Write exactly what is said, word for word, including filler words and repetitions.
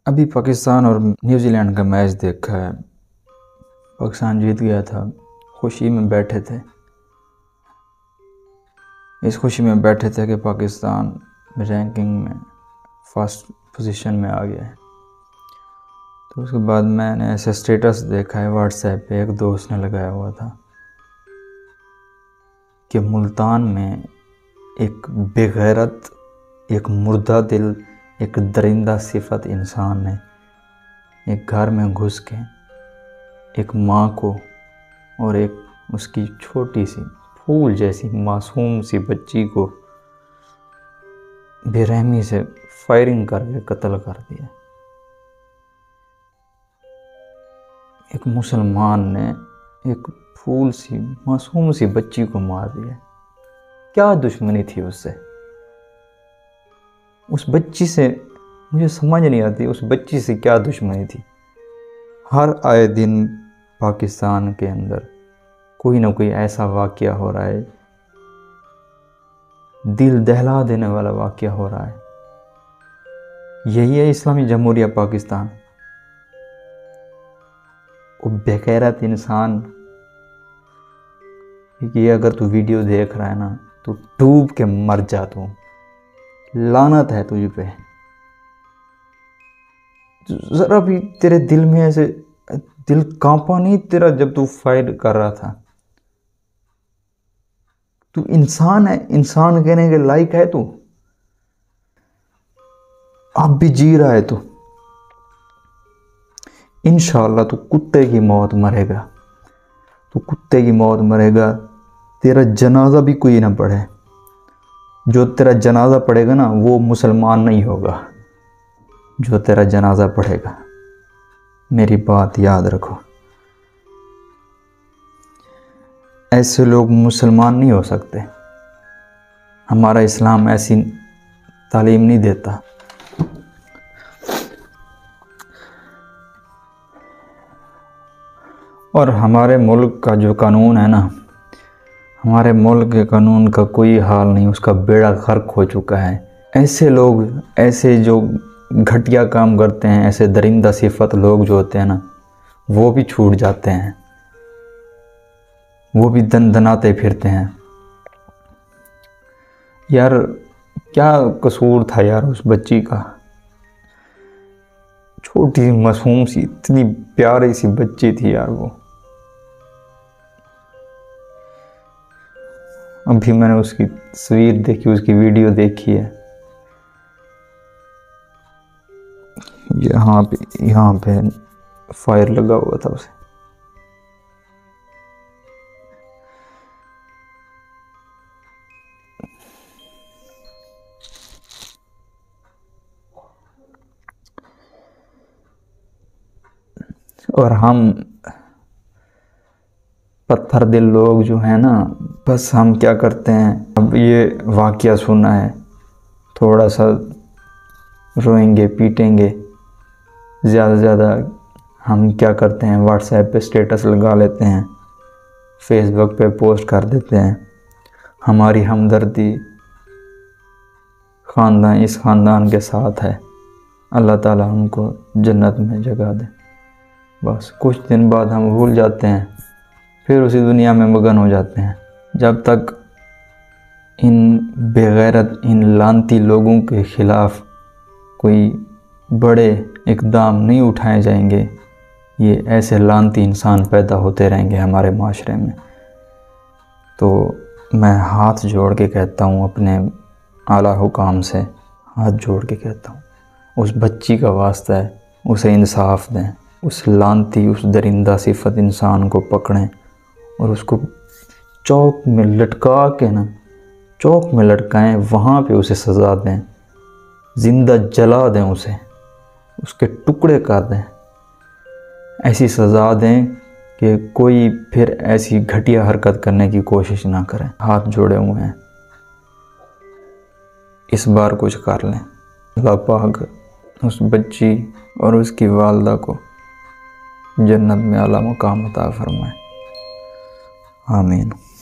अभी पाकिस्तान और न्यूजीलैंड का मैच देखा है। पाकिस्तान जीत गया था, खुशी में बैठे थे। इस खुशी में बैठे थे कि पाकिस्तान रैंकिंग में फर्स्ट पोजीशन में आ गया है। तो उसके बाद मैंने ऐसे स्टेटस देखा है व्हाट्सएप पे, एक दोस्त ने लगाया हुआ था कि मुल्तान में एक बेगैरत, एक मुर्दा दिल, एक दरिंदा सिफत इंसान ने एक घर में घुस के एक माँ को और एक उसकी छोटी सी फूल जैसी मासूम सी बच्ची को बेरहमी से फायरिंग करके कत्ल कर दिया। एक मुसलमान ने एक फूल सी मासूम सी बच्ची को मार दिया। क्या दुश्मनी थी उससे? उस बच्ची से मुझे समझ नहीं आती, उस बच्ची से क्या दुश्मनी थी। हर आए दिन पाकिस्तान के अंदर कोई ना कोई ऐसा वाक़या हो रहा है, दिल दहला देने वाला वाक़या हो रहा है। यही है इस्लामी जमहूरिया पाकिस्तान। वो बेगैरत इंसान, ये अगर तू वीडियो देख रहा है ना तो डूब के मर जा। तू, लानत है तुझ पे। ज़रा भी तेरे दिल में ऐसे दिल कांपा नहीं तेरा जब तू फाइट कर रहा था? तू इंसान है, इंसान कहने के लायक है तू? अब भी जी रहा है तू? इंशाअल्लाह तू कुत्ते की मौत मरेगा, तू कुत्ते की मौत मरेगा। तेरा जनाजा भी कोई ना पढ़े। जो तेरा जनाजा पढ़ेगा ना वो मुसलमान नहीं होगा, जो तेरा जनाजा पढ़ेगा। मेरी बात याद रखो। ऐसे लोग मुसलमान नहीं हो सकते। हमारा इस्लाम ऐसी तालीम नहीं देता। और हमारे मुल्क का जो कानून है ना, हमारे मुल्क के कानून का कोई हाल नहीं, उसका बेड़ा गर्क हो चुका है। ऐसे लोग, ऐसे जो घटिया काम करते हैं, ऐसे दरिंदा सिफत लोग जो होते हैं ना, वो भी छूट जाते हैं, वो भी दन दनाते फिरते हैं। यार क्या कसूर था यार उस बच्ची का? छोटी मासूम सी, इतनी प्यारी सी बच्ची थी यार वो। अभी मैंने उसकी तस्वीर देखी, उसकी वीडियो देखी है। यहाँ पे यहाँ पे फायर लगा हुआ था उसे। और हम पत्थर दिल लोग जो हैं ना, बस हम क्या करते हैं, अब ये वाक़या सुना है, थोड़ा सा रोएंगे पीटेंगे। ज़्यादा से ज़्यादा हम क्या करते हैं, व्हाट्सएप पे स्टेटस लगा लेते हैं, फेसबुक पे पोस्ट कर देते हैं। हमारी हमदर्दी ख़ानदान इस ख़ानदान के साथ है, अल्लाह ताला उनको जन्नत में जगह दे। बस कुछ दिन बाद हम भूल जाते हैं, फिर उसी दुनिया में मगन हो जाते हैं। जब तक इन बेगैरत, इन लानती लोगों के ख़िलाफ़ कोई बड़े इक़दाम नहीं उठाए जाएंगे, ये ऐसे लानती इंसान पैदा होते रहेंगे हमारे माशरे में। तो मैं हाथ जोड़ के कहता हूँ, अपने आला हुकाम से हाथ जोड़ के कहता हूँ, उस बच्ची का वास्ता है, उसे इंसाफ दें। उस लानती, उस दरिंदा सिफत इंसान को पकड़ें और उसको चौक में लटका के ना, चौक में लटकाएं, वहाँ पे उसे सज़ा दें, ज़िंदा जला दें उसे, उसके टुकड़े कर दें। ऐसी सज़ा दें कि कोई फिर ऐसी घटिया हरकत करने की कोशिश ना करें। हाथ जोड़े हुए हैं, इस बार कुछ कर लें। अल्लाह पाक उस बच्ची और उसकी वालदा को जन्नत में आला मकाम अता फरमाए। आमीन।